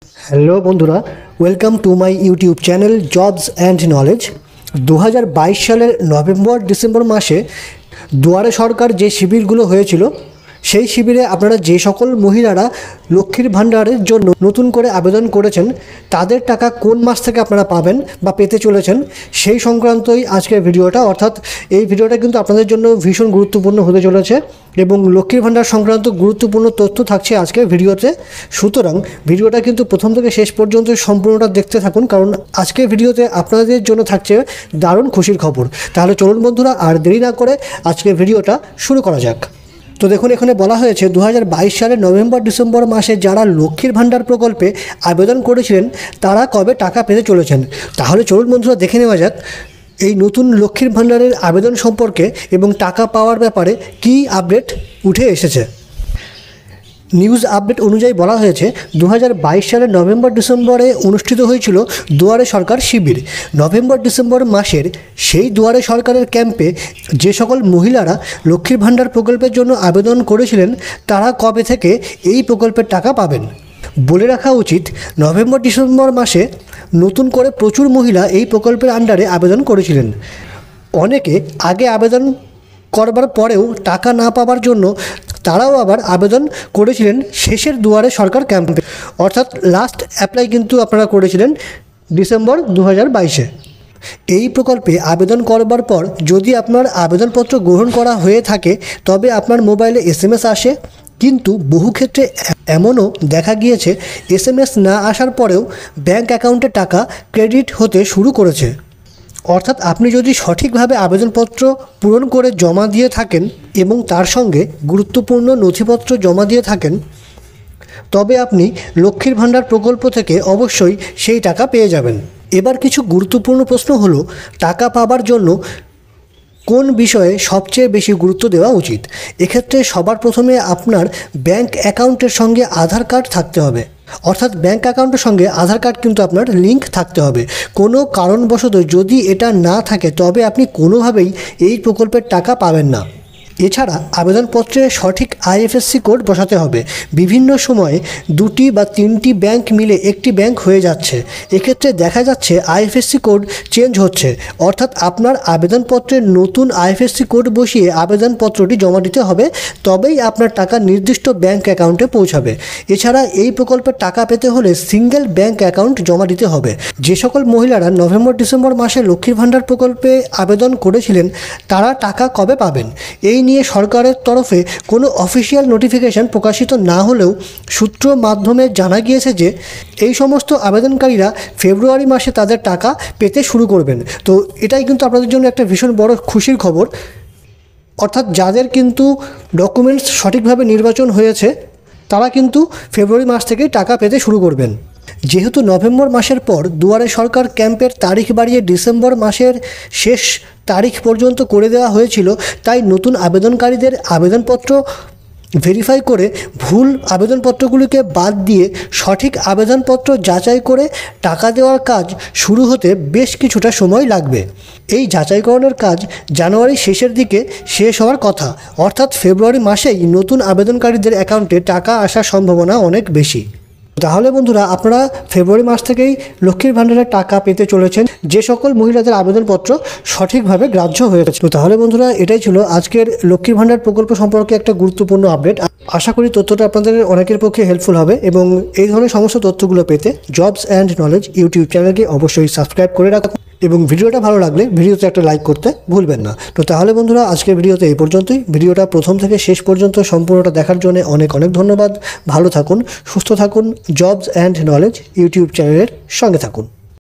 Hello বন্ধুরা, welcome to my YouTube channel jobs and knowledge. 2022 সালের November December মাসে দুয়ারে সরকার যে শিবিরগুলো হয়েছিল, সেই শিবিরে আপনারা যে সকল মহিলারা লক্ষ্মীর ভাণ্ডারের জন্য নতুন করে আবেদন করেছেন, তাদের টাকা কোন মাস থেকে আপনারা পাবেন বা পেতে চলেছেন, সেই সংক্রান্তই আজকের ভিডিওটা। অর্থাৎ এই ভিডিওটা কিন্তু আপনাদের জন্য ভীষণ গুরুত্বপূর্ণ হতে চলেছে এবং লক্ষ্মীর ভাণ্ডার সংক্রান্ত গুরুত্বপূর্ণ তথ্য থাকছে আজকের ভিডিওতে। সুতরাং ভিডিওটা কিন্তু প্রথম থেকে শেষ পর্যন্ত সম্পূর্ণটা দেখতে থাকুন, কারণ আজকের ভিডিওতে আপনাদের জন্য থাকছে দারুণ খুশির খবর। তাহলে চলুন বন্ধুরা, আর দেরি না করে আজকের ভিডিওটা শুরু করা যাক। তো দেখুন, এখানে বলা হয়েছে 2022 সালের নভেম্বর ডিসেম্বর মাসে যারা লক্ষ্মীর ভাণ্ডার প্রকল্পে আবেদন করেছিলেন, তারা কবে টাকা পেতে চলেছেন। তাহলে চলুন বন্ধুরা, দেখে নেওয়া যাক এই নতুন লক্ষ্মীর ভাণ্ডারের আবেদন সম্পর্কে এবং টাকা পাওয়ার ব্যাপারে কী আপডেট উঠে এসেছে। নিউজ আপডেট অনুযায়ী বলা হয়েছে 2022 সালের নভেম্বর ডিসেম্বরে অনুষ্ঠিত হয়েছিল দুয়ারে সরকার শিবির। নভেম্বর ডিসেম্বর মাসের সেই দুয়ারে সরকারের ক্যাম্পে যে সকল মহিলারা লক্ষ্মীর ভাণ্ডার প্রকল্পের জন্য আবেদন করেছিলেন, তারা কবে থেকে এই প্রকল্পের টাকা পাবেন। বলে রাখা উচিত, নভেম্বর ডিসেম্বর মাসে নতুন করে প্রচুর মহিলা এই প্রকল্পের আন্ডারে আবেদন করেছিলেন। অনেকে আগে আবেদন করবার পরেও টাকা না পাওয়ার জন্য তারাও আবার আবেদন করেছিলেন শেষের দুয়ারে সরকার ক্যাম্পে, অর্থাৎ লাস্ট অ্যাপ্লাই কিন্তু আপনারা করেছিলেন ডিসেম্বর 2022-এ। এই প্রকল্পে আবেদন করবার পর যদি আপনার আবেদনপত্র গ্রহণ করা হয়ে থাকে, তবে আপনার মোবাইলে SMS আসে। কিন্তু বহু ক্ষেত্রে এমনও দেখা গিয়েছে SMS না আসার পরেও ব্যাঙ্ক অ্যাকাউন্টে টাকা ক্রেডিট হতে শুরু করেছে। অর্থাৎ আপনি যদি সঠিকভাবে আবেদনপত্র পূরণ করে জমা দিয়ে থাকেন এবং তার সঙ্গে গুরুত্বপূর্ণ নথিপত্র জমা দিয়ে থাকেন, তবে আপনি লক্ষ্মীর ভাণ্ডার প্রকল্প থেকে অবশ্যই সেই টাকা পেয়ে যাবেন। এবার কিছু গুরুত্বপূর্ণ প্রশ্ন হলো, টাকা পাবার জন্য কোন বিষয়ে সবচেয়ে বেশি গুরুত্ব দেওয়া উচিত। এক্ষেত্রে সবার প্রথমে আপনার ব্যাঙ্ক অ্যাকাউন্টের সঙ্গে আধার কার্ড থাকতে হবে। অর্থাৎ ব্যাঙ্ক অ্যাকাউন্টের সঙ্গে আধার কার্ড কিন্তু আপনার লিঙ্ক থাকতে হবে। কোনো কারণবশত যদি এটা না থাকে, তবে আপনি কোনোভাবেই এই প্রকল্পের টাকা পাবেন না। এছাড়া আবেদনপত্রে সঠিক IFSC কোড বসাতে হবে। বিভিন্ন সময়ে 2টি বা 3টি ব্যাংক মিলে একটি ব্যাংক হয়ে যাচ্ছে। এক্ষেত্রে দেখা যাচ্ছে IFSC কোড চেঞ্জ হচ্ছে, অর্থাৎ আপনার আবেদনপত্রের নতুন IFSC কোড বসিয়ে আবেদনপত্রটি জমা দিতে হবে, তবেই আপনার টাকা নির্দিষ্ট ব্যাংক অ্যাকাউন্টে পৌঁছাবে। এছাড়া এই প্রকল্পের টাকা পেতে হলে সিঙ্গেল ব্যাংক অ্যাকাউন্ট জমা দিতে হবে। যে সকল মহিলারা নভেম্বর ডিসেম্বর মাসে লক্ষ্মীর ভাণ্ডার প্রকল্পে আবেদন করেছিলেন, তারা টাকা কবে পাবেন, এই নিয়ে সরকারের তরফে কোনো অফিসিয়াল নোটিফিকেশন প্রকাশিত না হলেও সূত্র মাধ্যমে জানা গিয়েছে যে এই সমস্ত আবেদনকারীরা ফেব্রুয়ারি মাসে তাদের টাকা পেতে শুরু করবেন। তো এটাই কিন্তু আপনাদের জন্য একটা ভীষণ বড় খুশির খবর। অর্থাৎ যাদের কিন্তু ডকুমেন্টস সঠিকভাবে নির্বাচন হয়েছে, তারা কিন্তু ফেব্রুয়ারি মাস থেকেই টাকা পেতে শুরু করবেন। যেহেতু নভেম্বর মাসের পর দুয়ারে সরকার ক্যাম্পের তারিখ বাড়িয়ে ডিসেম্বর মাসের শেষ তারিখ পর্যন্ত করে দেওয়া হয়েছিল, তাই নতুন আবেদনকারীদের আবেদনপত্র ভেরিফাই করে ভুল আবেদনপত্রগুলিকে বাদ দিয়ে সঠিক আবেদনপত্র যাচাই করে টাকা দেওয়ার কাজ শুরু হতে বেশ কিছুটা সময় লাগবে। এই যাচাইকরণের কাজ জানুয়ারি শেষের দিকে শেষ হওয়ার কথা, অর্থাৎ ফেব্রুয়ারি মাসেই নতুন আবেদনকারীদের অ্যাকাউন্টে টাকা আসার সম্ভাবনা অনেক বেশি। তাহলে বন্ধুরা, আপনারা ফেব্রুয়ারি মাস থেকেই লক্ষ্মীর ভাণ্ডারের টাকা পেতে চলেছেন, যে সকল মহিলাদের আবেদনপত্র সঠিকভাবে গ্রাহ্য হয়েছে। তো তাহলে বন্ধুরা, এটাই ছিল আজকের লক্ষ্মীর ভাণ্ডার প্রকল্প সম্পর্কে একটা গুরুত্বপূর্ণ আপডেট। আশা করি তথ্যটা আপনাদের অনেকের পক্ষে হেল্পফুল হবে এবং এই ধরনের সমস্ত তথ্যগুলো পেতে জবস অ্যান্ড নলেজ ইউটিউব চ্যানেলকে অবশ্যই সাবস্ক্রাইব করে রাখুন এবং ভিডিওটা ভালো লাগলে ভিডিওতে একটা লাইক করতে ভুলবেন না। তো তাহলে বন্ধুরা, আজকের ভিডিওতে এই পর্যন্তই। ভিডিওটা প্রথম থেকে শেষ পর্যন্ত সম্পূর্ণটা দেখার জন্য অনেক অনেক ধন্যবাদ। ভালো থাকুন, সুস্থ থাকুন, জবস অ্যান্ড নলেজ ইউটিউব চ্যানেলের সঙ্গে থাকুন।